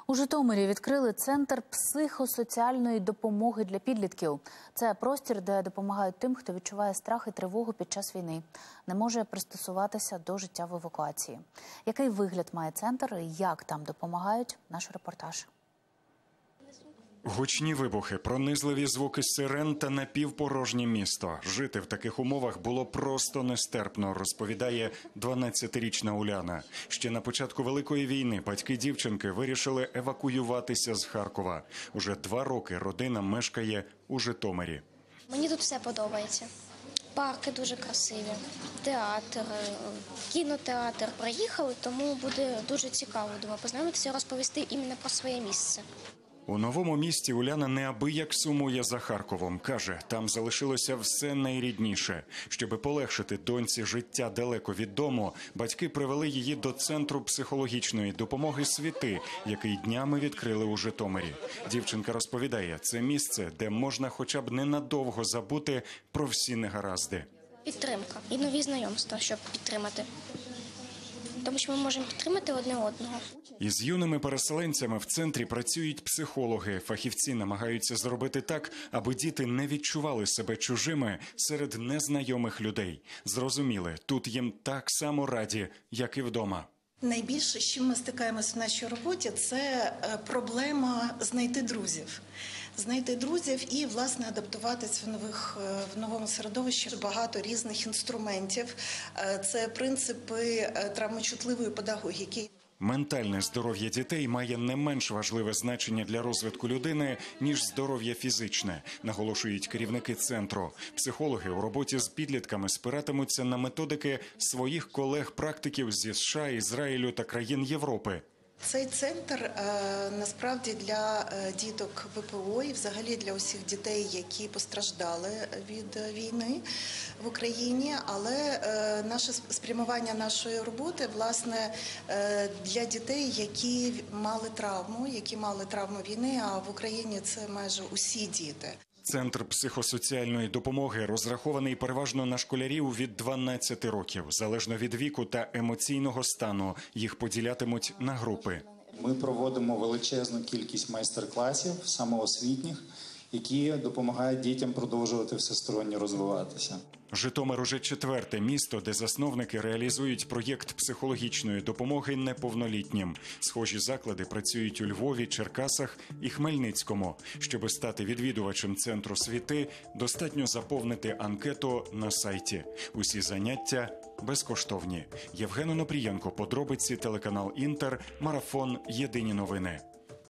У Житомирі відкрили центр психосоціальної допомоги для підлітків. Це простір, де допомагають тим, хто відчуває страх і тривогу під час війни, не може пристосуватися до життя в евакуації. Який вигляд має центр і як там допомагають – наш репортаж. Гучні вибухи, пронизливі звуки сирен та напівпорожнє місто. Жити в таких умовах було просто нестерпно, розповідає 12-річна Уляна. Ще на початку Великої війни батьки дівчинки вирішили евакуюватися з Харкова. Уже 2 роки родина мешкає у Житомирі. Мені тут все подобається. Парки дуже красиві, театр, кінотеатр. Приїхали, тому буде дуже цікаво, думаю, познайомитися, розповісти іменно про своє місце. У новому місті Уляна неабияк сумує за Харковом. Каже, там залишилося все найрідніше. Щоби полегшити доньці життя далеко від дому, батьки привели її до Центру психологічної допомоги «Світи», який днями відкрили у Житомирі. Дівчинка розповідає, це місце, де можна хоча б ненадовго забути про всі негаразди. Підтримка і нові знайомства, щоб підтримати. Тому що ми можемо підтримати одне одного. Із юними переселенцями в центрі працюють психологи. Фахівці намагаються зробити так, аби діти не відчували себе чужими серед незнайомих людей. Зрозуміли, тут їм так само раді, як і вдома. Найбільше, з чим ми стикаємося в нашій роботі, це проблема знайти друзів. Знайти друзів і, власне, адаптуватись в новому середовищі. Багато різних інструментів. Це принципи травмочутливої педагогіки. Ментальне здоров'я дітей має не менш важливе значення для розвитку людини, ніж здоров'я фізичне, наголошують керівники центру. Психологи у роботі з підлітками спиратимуться на методики своїх колег-практиків зі США, Ізраїлю та країн Європи. Цей центр насправді для діток ВПО і взагалі для усіх дітей, які постраждали від війни в Україні, але наше спрямування нашої роботи, власне, для дітей, які мали травму війни, а в Україні це майже усі діти. Центр психосоціальної допомоги розрахований переважно на школярів від 12 років. Залежно від віку та емоційного стану, їх поділятимуть на групи. Ми проводимо величезну кількість майстер-класів самоосвітніх, які допомагають дітям продовжувати всесторонньо розвиватися. Житомир уже 4-те місто, де засновники реалізують проєкт психологічної допомоги неповнолітнім. Схожі заклади працюють у Львові, Черкасах і Хмельницькому. Щоби стати відвідувачем Центру «Світи», достатньо заповнити анкету на сайті. Усі заняття безкоштовні. Євген Онопрієнко, подробиці, телеканал «Інтер», марафон «Єдині новини».